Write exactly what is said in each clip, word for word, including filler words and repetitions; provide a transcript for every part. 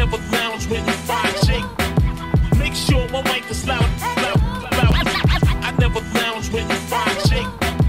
never lounge when you find shake. Make sure my mic is loud, loud, loud. I never lounge when you find shake.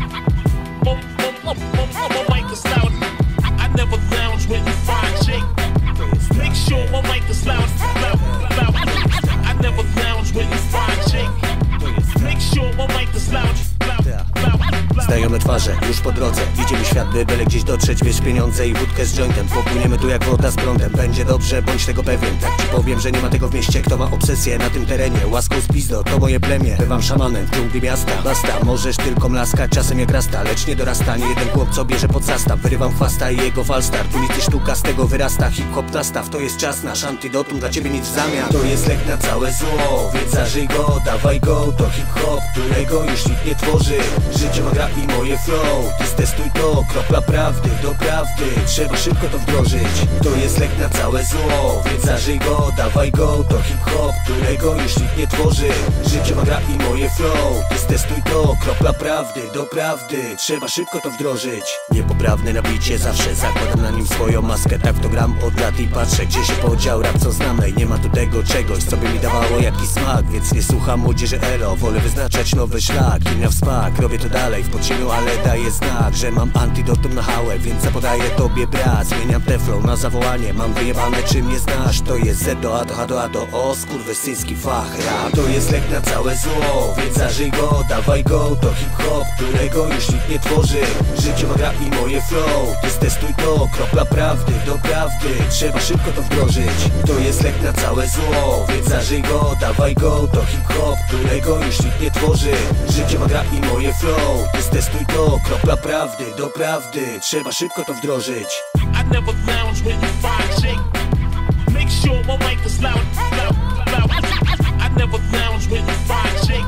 My, my, my, my, my mic is loud. I never lounge when you find shake. Make sure my mic is loud, loud, loud. I never lounge when you find shake. Make sure my mic is loud, loud, loud. Znajome twarze, już po drodze. Idziemy świat, by byle gdzieś dotrzeć. Wiesz, pieniądze i wódkę z jointem. Popłyniemy tu jak woda z prądem. Będzie dobrze, bądź tego pewien. Tak ci powiem, że nie ma tego w mieście. Kto ma obsesję na tym terenie? Łaską z pizdo, to moje plemię. Bywam szamanem w dżungli miasta. Basta, możesz tylko mlaskać, czasem jak rasta. Lecz nie dorasta, nie jeden chłop, co bierze pod zastaw. Wyrywam chwasta i jego falstar. Tu liczy sztuka, z tego wyrasta. Hip-hop nastaw, to jest czas nasz. Antidotum dla ciebie nic w zamian. To jest lek na całe zło, więc zażyj go, dawaj go. To hip-hop, którego już nikt nie tworzy. Życie ma gra i moje flow. Ty stestuj to, kropla prawdy do prawdy. Trzeba szybko to wdrożyć. To jest lek na całe zło, więc zażyj go, dawaj go. To hip-hop, którego już nikt nie tworzy. Życie ma gra i moje flow. Ty stestuj to, kropla prawdy do prawdy. Trzeba szybko to wdrożyć. Niepoprawne nabicie zawsze. Zakładam na nim swoją maskę. Tak w to gram od lat i patrzę, gdzie się podział rap, co znamy. Nie ma tu tego czegoś, co by mi dawało jakiś smak. Więc nie słucham młodzieży elo. Wolę wyznaczać nowy szlak. Inna w spak, robię to dalej w podziemiu, ale daję znak, że mam antidotum na hałę, więc zapodaję tobie brat. Zmieniam te flow na zawołanie. Mam wyjebane, czy mnie znasz. To jest Z do A do H do A do O. Skurwysyński fach rap. To jest lek na całe zło, więc zażyj go, dawaj go. To hip-hop, którego już nikt nie tworzy. Życie ma gra i moje flow. Ty stestuj to, kropla prawdy do prawdy. Trzeba szybko to wdrożyć. To jest lek na całe zło, więc zażyj go, dawaj go. To hip-hop, którego już nikt nie tworzy. Życie ma gra i moje flow. Ty stestuj to, kropla prawdy do prawdy. Trzeba szybko to wdrożyć. I never lounge when you find shake. Make sure my mic is loud, loud, loud. I never lounge when you find shake.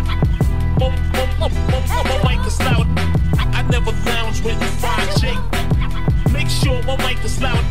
My, my, my, my, my mic is loud. I never lounge when you find shake. Make sure my mic is loud.